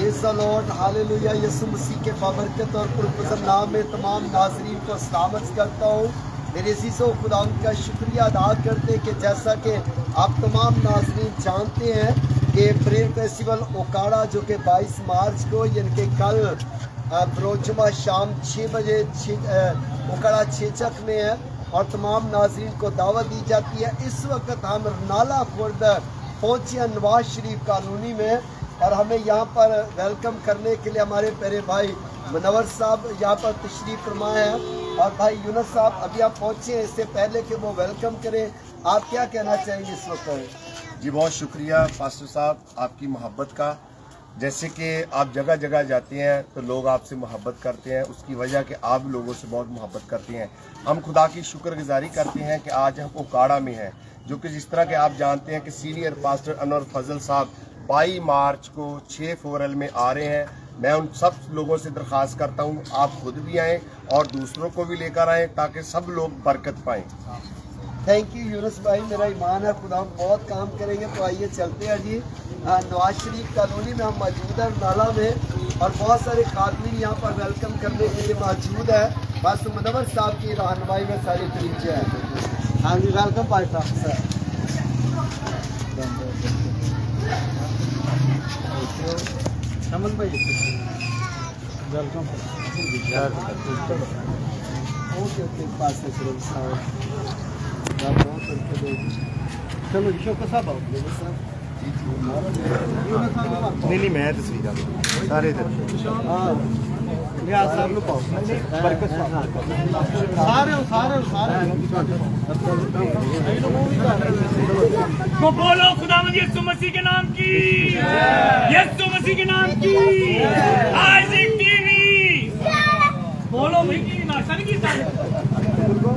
Praise the lord, hallelujah. Yeshu Masih के बाबरकत और पुरफज़ल नाम में तमाम नाज़रीन को सलामत करता हूँ। मेरे अज़ीज़ों, खुदा का शुक्रिया अदा करते कि जैसा कि आप तमाम नाज़रीन जानते हैं कि प्रेयर फेस्टिवल ओकाड़ा जो कि 22 मार्च को यानी कि कल बरोजुमा शाम 6 बजे ओकाड़ा छेचक में है और तमाम नाज़रीन को दावत दी जाती है। इस वक्त हम रनाला खुर्द पहुँचे हैं नवाज शरीफ कॉलोनी में और हमें यहाँ पर वेलकम करने के लिए हमारे प्यारे भाई मुनव्वर साहब यहाँ पर तशरीफ़ फरमा है और भाई यूनुस साहब अभी आप पहुँचे हैं। इससे पहले कि वो वेलकम करें, आप क्या कहना चाहेंगे इस वक्त? जी बहुत शुक्रिया पास्टर साहब आपकी मोहब्बत का। जैसे कि आप जगह जगह जाते हैं तो लोग आपसे मोहब्बत करते हैं, उसकी वजह कि आप लोगों से बहुत मोहब्बत करते हैं। हम खुदा की शुक्रगुजारी करते हैं कि आज हम ओकाड़ा में हैं, जो कि जिस तरह के आप जानते हैं कि सीनियर पास्टर अनवर फजल साहब 22 मार्च को 6 फोरल में आ रहे हैं। मैं उन सब लोगों से दरख्वास्त करता हूँ आप खुद भी आएँ और दूसरों को भी लेकर आएँ ताकि सब लोग बरकत पाएँ। थैंक यू यूनुस भाई, मेरा ईमान है खुदा बहुत काम करेंगे। तो आइए चलते हैं जी। नवाज शरीफ कॉलोनी में हम मौजूद हैं नाला में और बहुत सारे खातमीन यहाँ पर वेलकम करने के लिए मौजूद है। बस मुनव्वर साहब की रहनुमाई में सारी तरीके हैं। हाँ जी, वेलकम भाई साहब सर। अमन भाई वेलकम। ओके ओके, पास है चलो शौकत साहब आओ। नहीं मैं तस्वीर सारे हाँ लिहाज साहब लो पाओ बरकत तो बोलो खुदावंद यीशु मसीह के नाम की, यीशु मसीह के नाम की। आइज़िक टीवी बोलो भाई की नाश्ता नहीं किया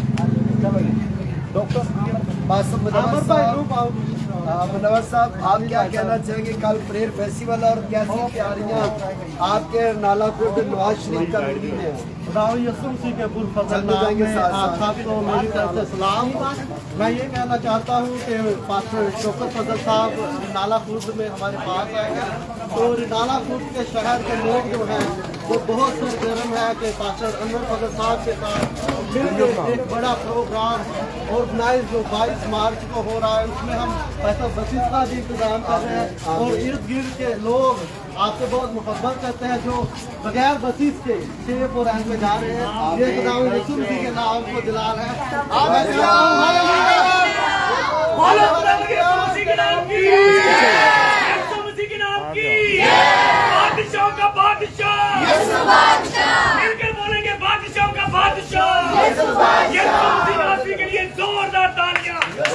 मुनव्वर साहब, आप क्या कहना चाहेंगे? कल प्रेयर फेस्टिवल और कैसी तैयारियां आपके नाला खुर्द नवाज शरीफ का मीटिंग में? यीशु मसीह के पुरफज़ल नाम में आप सबको मेरी तरफ से सलाम। मैं ये कहना चाहता हूँ कि पास्टर शौकत फजल साहब नाला खुर्द में हमारे पास आए हैं और नाला खुर्द के शहर के लोग जो हैं वो बहुत सरगर्म है कि पास्टर अनवर फजल साहब के साथ मिलकर एक बड़ा प्रोग्राम ऑर्गेनाइज जो 22 मार्च को हो रहा है उसमें हम ऐसा बसीस का भी इंतजाम कर रहे हैं और इर्द गिर्द के लोग आपसे बहुत मोहब्बत करते हैं जो बगैर बसीस के शेप और रहन में जा रहे हैं। ये खुदावंद यीशु मसीह के नाम को जलाल है। बादशाह का बादशाह मिलकर बोलेंगे बादशाह का बादशाह। यीशु मसीह के लिए जोरदार तालियां।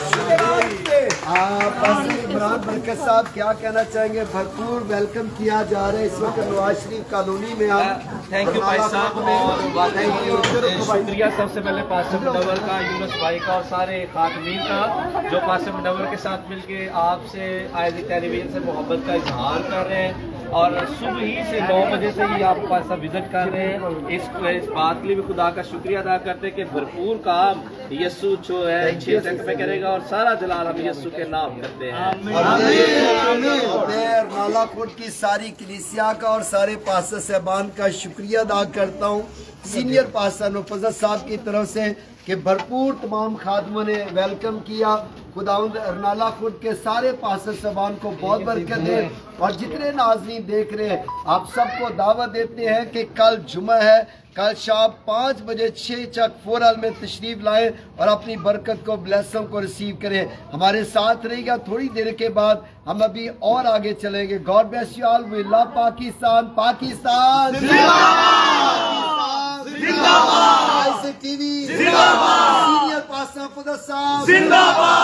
इमरान बरकत साहब क्या कहना चाहेंगे? भरपूर वेलकम किया जा रहा है इस वक्त नवाज शरीफ कॉलोनी में। आप थैंक यू भाई साहब और थैंक यू शुक्रिया सबसे पहले पास्टर मुनव्वर का, यूनुस भाई का और सारे खातमीन का जो पास्टर मुनव्वर के साथ मिलके आपसे आइज़िक टेलीविजन से मोहब्बत का इजहार कर रहे हैं और सुबह ही से 9 बजे से ही आप पास विजिट कर रहे हैं। इस बात के लिए भी खुदा का शुक्रिया अदा करते हैं कि भरपूर काम यीशु जो है 6 तक में करेगा और सारा जलाल हम यीशु के नाम करते हैं। मैं नाला खुर्द की सारी कलीसिया का और सारे पास्टर साहबान का शुक्रिया अदा करता हूँ सीनियर पास्टर अनवर फजल साहब की तरफ से कि भरपूर तमाम खादमों ने वेलकम किया। खुदावंद नाला खुर्द के सारे पास्टर साहबान को बहुत बरकत दे और जितने नाज़रीन देख रहे हैं आप सबको दावत देते हैं कि कल जुमा है, कल शाम 5 बजे 6 चक फोरल में तशरीफ लाएं और अपनी बरकत को ब्लेसिंग को रिसीव करें। हमारे साथ रहिएगा। थोड़ी देर के बाद हम अभी और आगे चलेंगे। God bless you all. We love Pakistan. Pakistan जिंदाबाद। आइज़िक टीवी जिंदाबाद। सीनियर पास्टर फजल साहब जिंदाबाद।